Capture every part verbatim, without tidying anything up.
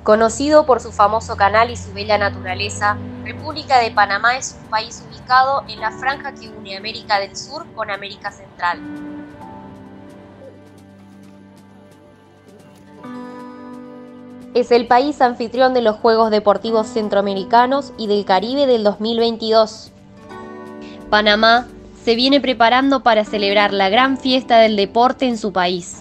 Conocido por su famoso canal y su bella naturaleza, República de Panamá es un país ubicado en la franja que une América del Sur con América Central. Es el país anfitrión de los Juegos Deportivos Centroamericanos y del Caribe del dos mil veintidós. Panamá se viene preparando para celebrar la gran fiesta del deporte en su país.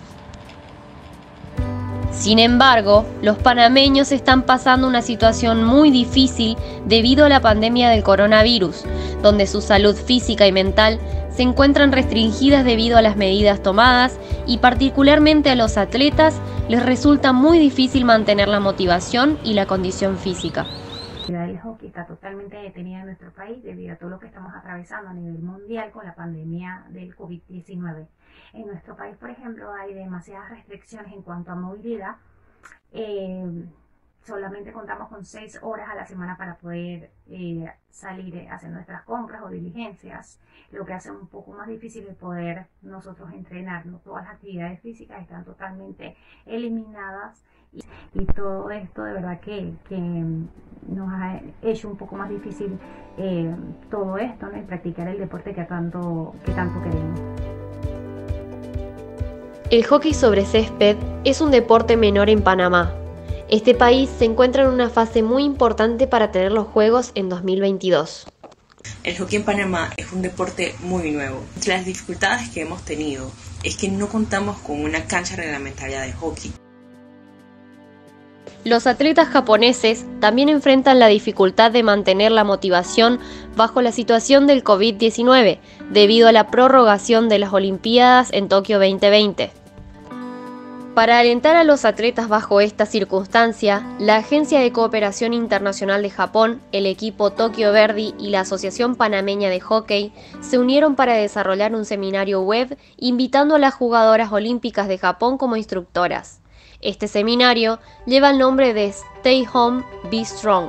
Sin embargo, los panameños están pasando una situación muy difícil debido a la pandemia del coronavirus, donde su salud física y mental se encuentran restringidas debido a las medidas tomadas y particularmente a los atletas les resulta muy difícil mantener la motivación y la condición física. El hockey está totalmente detenida en nuestro país debido a todo lo que estamos atravesando a nivel mundial con la pandemia del COVID diecinueve. En nuestro país, por ejemplo, hay demasiadas restricciones en cuanto a movilidad. Eh, solamente contamos con seis horas a la semana para poder eh, salir a hacer nuestras compras o diligencias, lo que hace un poco más difícil el poder nosotros entrenarnos. Todas las actividades físicas están totalmente eliminadas. Y todo esto de verdad que, que nos ha hecho un poco más difícil eh, todo esto, ¿no? Y practicar el deporte que tanto, que tanto queremos. El hockey sobre césped es un deporte menor en Panamá. Este país se encuentra en una fase muy importante para tener los Juegos en dos mil veintidós. El hockey en Panamá es un deporte muy nuevo. Entre las dificultades que hemos tenido es que no contamos con una cancha reglamentaria de hockey. Los atletas japoneses también enfrentan la dificultad de mantener la motivación bajo la situación del COVID diecinueve, debido a la prorrogación de las Olimpiadas en Tokio veinte veinte. Para alentar a los atletas bajo esta circunstancia, la Agencia de Cooperación Internacional de Japón, el equipo Tokyo Verdy y la Asociación Panameña de Hockey se unieron para desarrollar un seminario web invitando a las jugadoras olímpicas de Japón como instructoras. Este seminario lleva el nombre de Stay Home, Be Strong.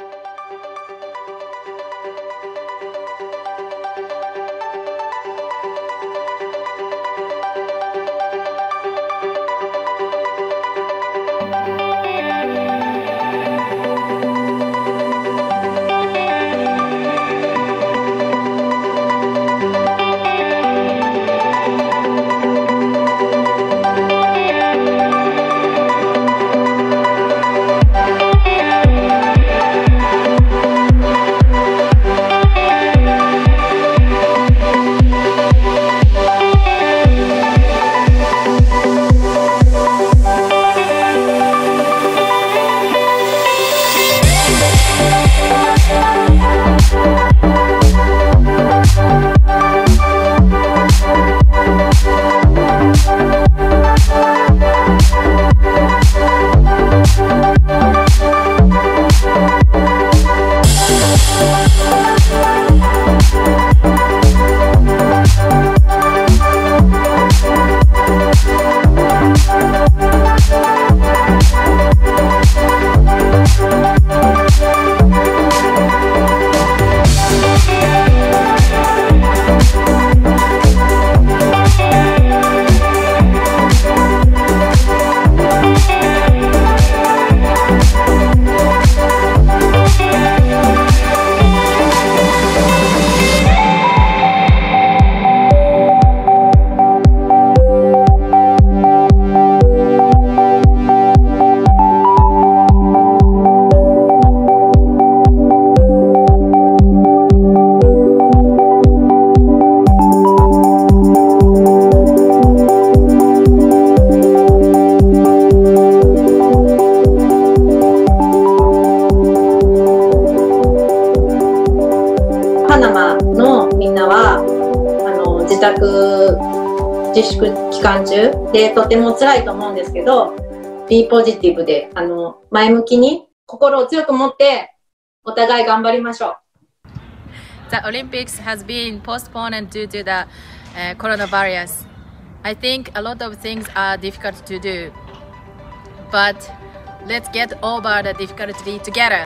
の自宅自粛期間中でとても辛いと思うんですけど、Be positiveであの前向きに心を強く持ってお互い頑張りましょう。 The Olympics has been postponed due to the uh, coronavirus. I think a lot of things are difficult to do, but let's get over the difficulty together.